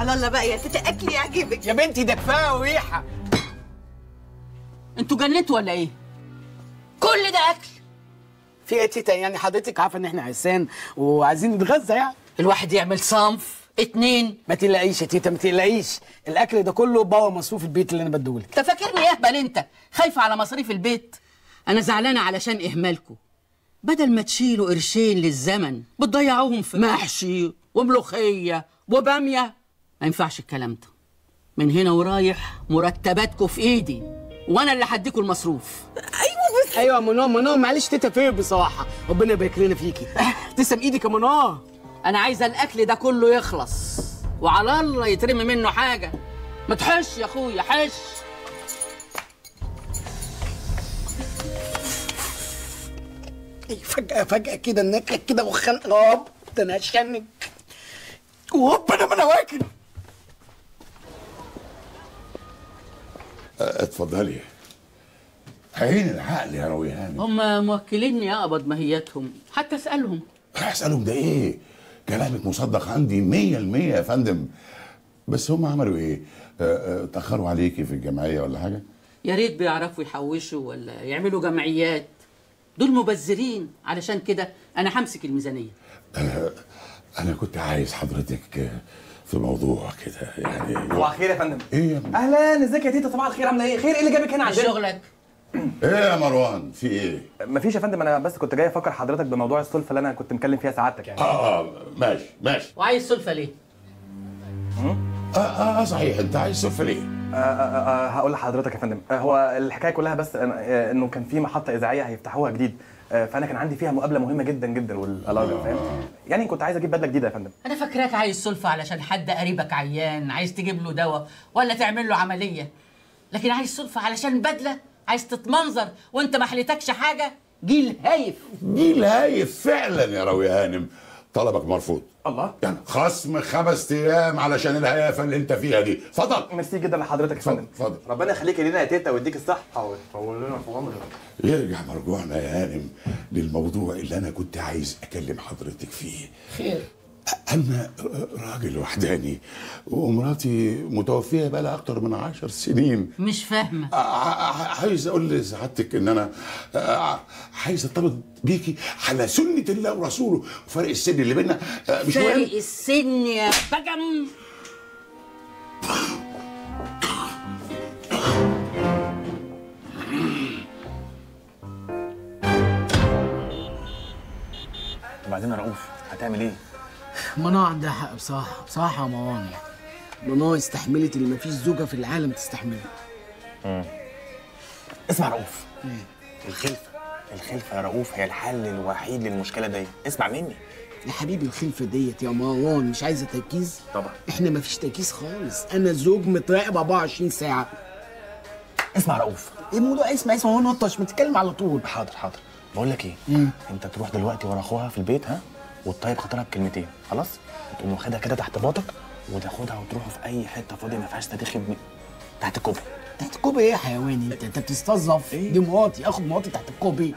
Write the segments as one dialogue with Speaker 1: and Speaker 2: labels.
Speaker 1: على الله بقى يا تيتا، اكل يعجبك
Speaker 2: يا بنتي ده كفايه وريحه.
Speaker 3: انتوا جنتوا ولا ايه؟ كل ده اكل؟
Speaker 2: في ايه يا تيتا؟ يعني حضرتك عارفه ان احنا عرسان وعايزين نتغذى يعني.
Speaker 3: الواحد يعمل صنف 2.
Speaker 2: ما تقلقيش يا تيتا، ما تقلقيش، الاكل ده كله بابا مصروف البيت اللي انا بديهولك.
Speaker 3: انت فاكرني اهبل؟ انت خايفه على مصاريف البيت؟ انا زعلانه علشان اهمالكم. بدل ما تشيلوا قرشين للزمن بتضيعوهم في محشي وملوخيه وباميه. ما ينفعش الكلام ده. من هنا ورايح مرتباتكم في ايدي، وانا اللي هديكوا المصروف.
Speaker 1: ايوه بس
Speaker 2: ايوه منى معلش تيتا، فين بصراحه، ربنا يبارك لنا فيكي. تسلم ايدك يا منى.
Speaker 3: انا عايزه الاكل ده كله يخلص، وعلى الله يترمي منه حاجه. ما تحش يا اخويا، حش.
Speaker 2: فجأة كده النكهة كده وخنق راب، ده انا هشنك. وهوب انا ما انا واكل.
Speaker 4: اتفضلي. عين العقل يا رويهان.
Speaker 3: هم موكليني اقبض ماهيتهم، حتى اسالهم.
Speaker 4: هسألهم ده ايه؟ كلامك مصدق عندي 100% يا فندم. بس هم عملوا ايه؟ تأخروا عليكي في الجمعية ولا حاجة؟
Speaker 3: يا ريت بيعرفوا يحوشوا ولا يعملوا جمعيات. دول مبذرين، علشان كده انا همسك الميزانيه.
Speaker 4: انا كنت عايز حضرتك في موضوع كده يعني.
Speaker 5: صباح الخير يا فندم.
Speaker 4: ايه يا ابني؟
Speaker 5: اهلا، ازيك يا تيتا؟ صباح الخير، عامله ايه؟ خير، ايه اللي جابك هنا عندنا؟
Speaker 3: شغلك؟
Speaker 4: ايه يا مروان، في ايه؟
Speaker 5: مفيش يا فندم، انا بس كنت جاي افكر حضرتك بموضوع السلفه اللي انا كنت مكلم فيها سعادتك يعني.
Speaker 4: ماشي ماشي.
Speaker 3: وعايز سلفه ليه؟
Speaker 4: صحيح، انت عايز سلفه ليه؟
Speaker 5: هقول لحضرتك يا فندم. هو الحكايه كلها بس انه كان في محطه اذاعيه هيفتحوها جديد، فانا كان عندي فيها مقابله مهمه جدا جدا والاجر فاهم؟ يعني كنت عايز اجيب بدله جديده يا فندم.
Speaker 3: انا فاكراك عايز سلفه علشان حد قريبك عيان، عايز تجيب له دواء ولا تعمل له عمليه. لكن عايز سلفه علشان بدله، عايز تتمنظر وانت ما حليتكش حاجه. جيل هايف.
Speaker 4: جيل هايف فعلا يا راوي هانم. طلبك مرفوض.
Speaker 5: الله،
Speaker 4: يعني خصم 5 ايام علشان الهيافه اللي انت فيها دي. اتفضل.
Speaker 5: ميرسي جدا لحضرتك يا فندم.
Speaker 4: اتفضل.
Speaker 5: ربنا يخليك لينا يا تيتا ويديك الصحه ويطول لنا في عمرك.
Speaker 4: يرجع مرجوعنا يا هانم للموضوع اللي انا كنت عايز اكلم حضرتك فيه.
Speaker 3: خير؟
Speaker 4: انا راجل وحداني ومراتي متوفيه بقى لها اكتر من 10 سنين.
Speaker 3: مش فاهمه.
Speaker 4: عايز اقول لسعادتك ان انا عايز ارتبط بيكي على سنه الله ورسوله، وفرق السن اللي بينا مش مهم.
Speaker 3: فرق السن يا بجم.
Speaker 5: وبعدين يا رؤوف هتعمل ايه؟
Speaker 2: منى عندها حق بصراحة يا مروان. يعني منى استحملت اللي مفيش زوجة في العالم تستحمله.
Speaker 5: اسمع رؤوف، الخلفه يا رؤوف هي الحل الوحيد للمشكله دي. اسمع مني
Speaker 2: يا حبيبي، الخلفة ديت يا مروان مش عايزة تركيز؟
Speaker 5: طبعا.
Speaker 2: احنا مفيش تركيز خالص، انا زوج متراقب 24 ساعة.
Speaker 5: اسمع رؤوف،
Speaker 2: ايه الموضوع؟ اسمع هو نطش، ما تتكلم على طول.
Speaker 5: حاضر. بقول لك ايه، انت تروح دلوقتي ورا اخوها في البيت، ها، وتطيب خاطرها بكلمتين، خلاص؟ تقوم واخدها كده تحت باطك وتاخدها وتروحوا في اي حته فاضيه ما فيهاش تاريخ تحت الكوبري.
Speaker 2: تحت الكوبري ايه يا حيواني؟ انت بتستظرف.
Speaker 5: إيه؟
Speaker 2: دي مراتي، اخد مراتي تحت الكوبري.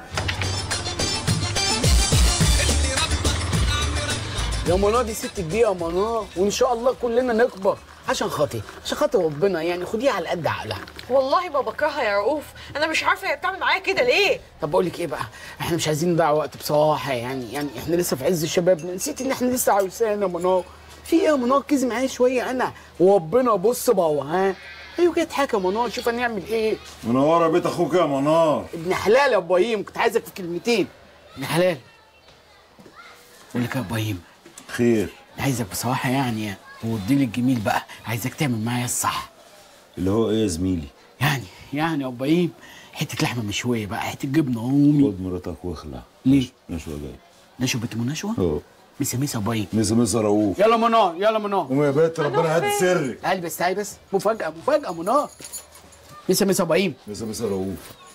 Speaker 2: يا منى دي ست كبيره يا منى، وان شاء الله كلنا نكبر عشان خاطر ربنا. يعني خديها على قد عقلها.
Speaker 1: والله ما بكرهها يا رؤوف، انا مش عارفه هي بتعمل معايا كده ليه.
Speaker 2: طب بقول لك ايه بقى، احنا مش عايزين نضيع وقت بصراحه. يعني احنا لسه في عز شبابنا. نسيت ان احنا لسه عرسان يا منى. في ايه يا منى؟ ركزي معايا شويه انا وربنا. بص بابا، ها، ايوه كده اضحك يا منى، شوف هنعمل ايه.
Speaker 6: منوره بيت اخوك يا منار.
Speaker 2: ابن حلال يا ابراهيم، كنت عايزك في كلمتين. ابن حلال، بقول لك يا ابراهيم،
Speaker 6: خير؟
Speaker 2: عايزك بصراحه يعني تودي لي الجميل بقى. عايزك تعمل معايا الصح.
Speaker 6: اللي هو ايه يا زميلي؟
Speaker 2: يعني يا ابراهيم، حته لحمه مشويه بقى، حته جبنه رومي.
Speaker 6: خد مراتك واخلع.
Speaker 2: ليه؟
Speaker 6: نشوه جاي.
Speaker 2: نشوه بنت منشوه؟ مسا يا ابراهيم.
Speaker 6: مسا رؤوف.
Speaker 2: يلا منى.
Speaker 6: قوم يا بنت، ربنا هات سرك.
Speaker 2: تعالي بس مفاجاه منى. مسا يا ابراهيم.
Speaker 6: مسا رؤوف.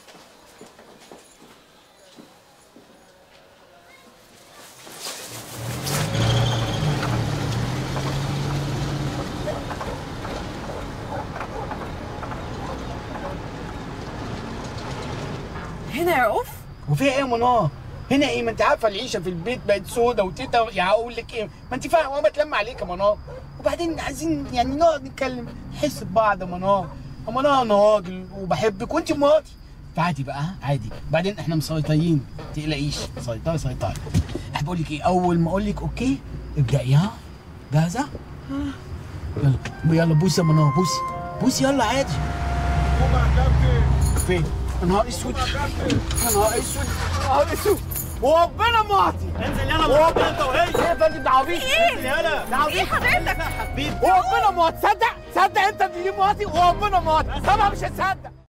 Speaker 1: هنا يا رؤوف؟
Speaker 2: وفي ايه يا منى؟ هنا ايه؟ ما انت عارفه العيشه في البيت بقت سودا وتيتا. يا هقول لك ايه، ما انت فاهمه، ما تلم عليك يا منى. وبعدين عايزين يعني نقعد نتكلم نحس ببعض يا منار. انا راجل وبحبك وانت مراتي، فعادي بقى عادي. بعدين احنا مسيطرين ما تقلقيش، سيطري. بقول لك ايه، اول ما اقول لك اوكي ابدأي. ها جاهزه؟ يلا بوسي يا منار، بوسي يلا عادي. فين؟ يا نهار اسود، وربنا معطي. انزل يلا انت وهي. ايه يا فندم ده عبيط؟ انزل يلا. ده عبيط. ايه حضرتك؟ وربنا معطي. تصدق انت اللي معطي وربنا معطي. طبعا مش هتصدق.